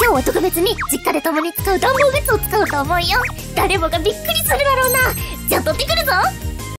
今日は特別に実家で共に使う暖房グッズを使うと思うよ。誰もがびっくりするだろうな。じゃあ取ってくるぞ。